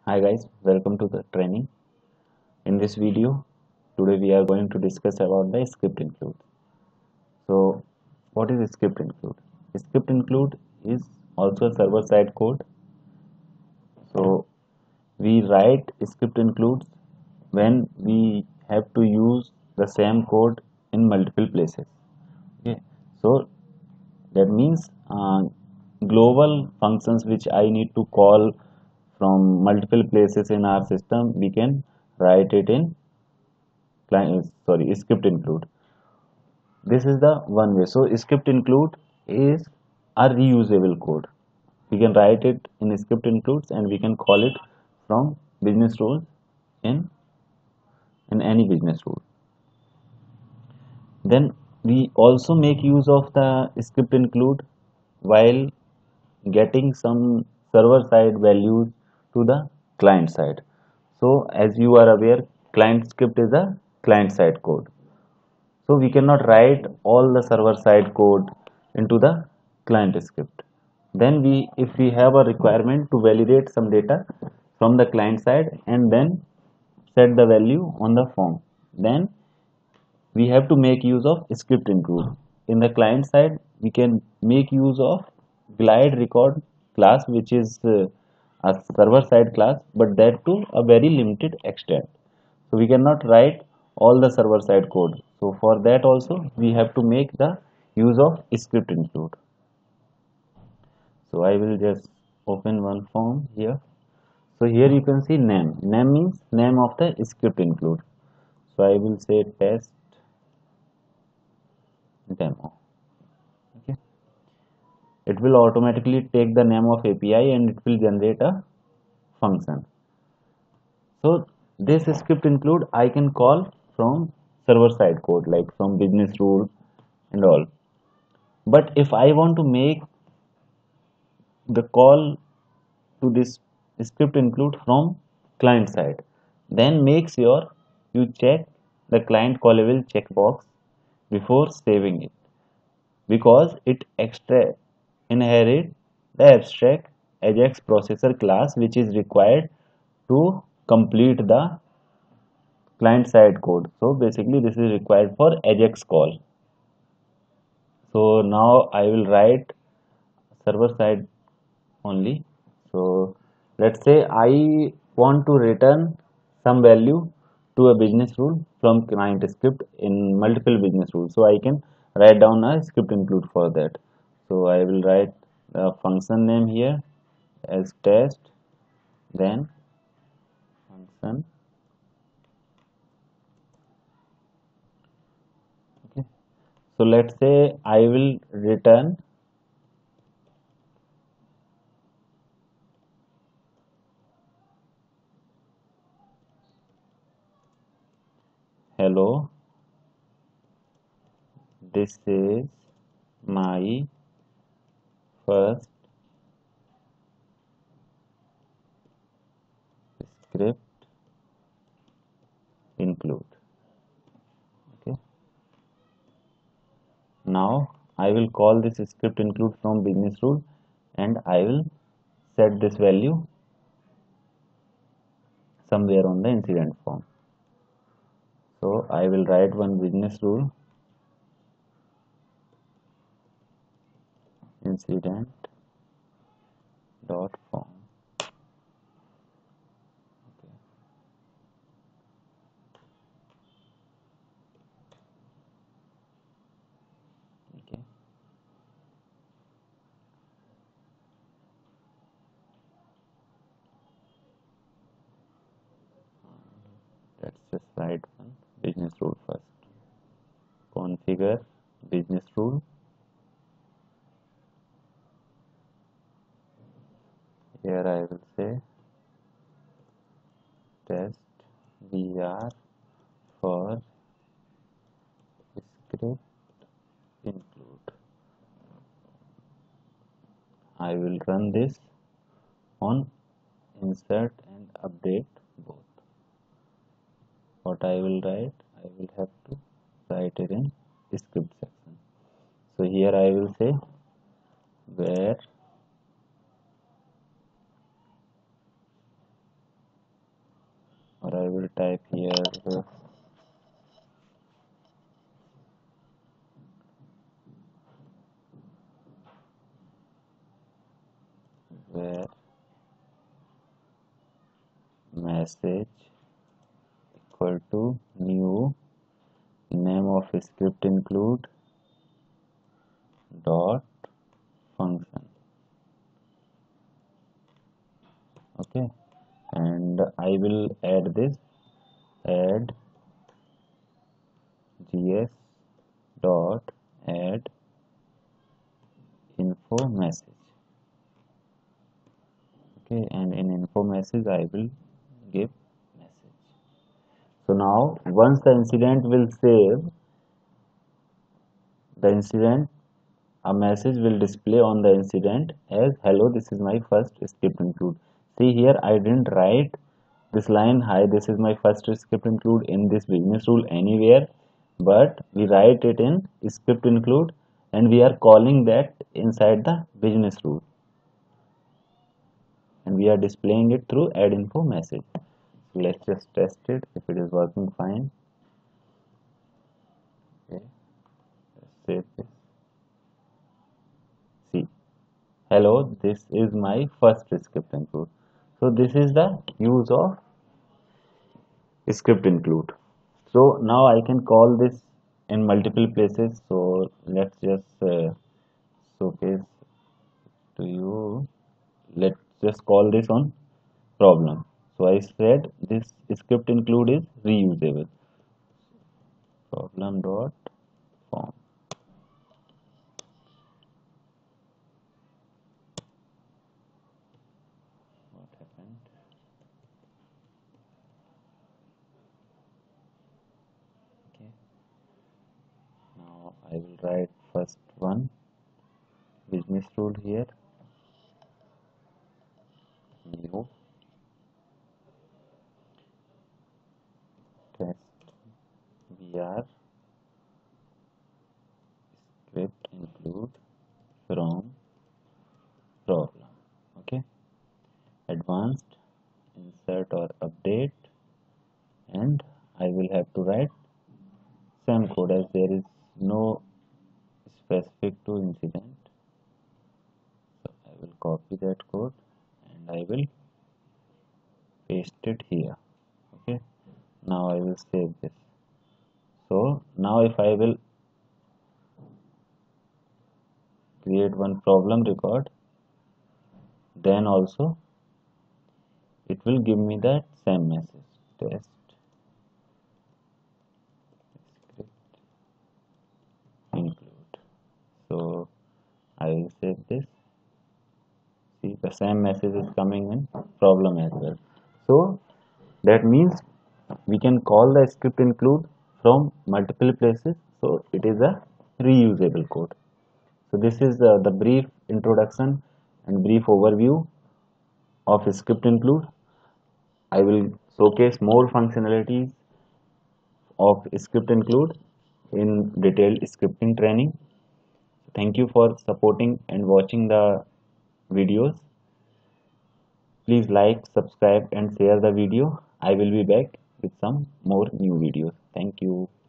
Hi guys, welcome to the training. In this video, today we are going to discuss about the script include. So, what is script include? Script include is also a server-side code. So, we write script includes when we have to use the same code in multiple places. Okay, so that means global functions which I need to call from multiple places in our system, we can write it in script include. This is the one way. So script include is a reusable code. We can write it in script includes and we can call it from business rules in any business rule. Then we also make use of the script include while getting some server side values to the client side. So as you are aware, client script is a client side code. So we cannot write all the server side code into the client script. Then if we have a requirement to validate some data from the client side and then set the value on the form, then we have to make use of script include. In the client side, we can make use of glide record class, which is a server side class, but that to a very limited extent. So we cannot write all the server side code. So for that also we have to make the use of script include. So I will just open one form here. So here you can see name. Name means name of the script include. So I will say test demo. Okay. It will automatically take the name of API and it will generate a function. So this script include I can call from server side code like from business rule and all. But if I want to make the call to this script include from client side, then make sure you check the client callable checkbox before saving it, because it inherit the abstract Ajax processor class which is required to complete the client side code. So basically this is required for Ajax call. So now I will write server side only. So let's say I want to return some value to a business rule from client script in multiple business rules. So I can write down a script include for that. So I will write the function name here as test, then function. Okay. So let's say I will return hello, this is my first script include. Okay. Now I will call this script include from business rule and I will set this value somewhere on the incident form. So I will write one business rule incident dot form. Okay. Let's just write one business rule first. Configure business rule. Here I will say test VR for script include. I will run this on insert and update both. What I will write, I will have to write it in script section. So here I will say where or I will type here where message equal to new name of script include dot function. Okay, and I will add this add gs dot add info message. Okay, and in info message I will give message. So now once the incident will save the incident, a message will display on the incident as hello, this is my first script include. See here, I didn't write this line, hi, this is my first script include in this business rule anywhere, but we write it in script include and we are calling that inside the business rule, and we are displaying it through add info message. So let's just test it if it is working fine. Okay, let's save this. See, hello, this is my first script include. So this is the use of script include. So now I can call this in multiple places. So let's just showcase to you. Let's just call this on problem. So I said this script include is reusable. Problem dot form. What happened? Okay. Now I will write first one business rule here. New test br script include from problem. Okay. Advanced insert or update, and I will have to write same code as there is no specific to incident. So I will copy that code and I will paste it here. Okay, now I will save this. So now if I will create one problem record, then also it will give me that same message, test script include. So I will save this. See, the same message is coming in problem as well. So that means we can call the script include from multiple places, so it is a reusable code. So this is the brief introduction and brief overview of script include. I will showcase more functionalities of script include in detailed scripting training. Thank you for supporting and watching the videos. Please like, subscribe and share the video. I will be back with some more new videos. Thank you.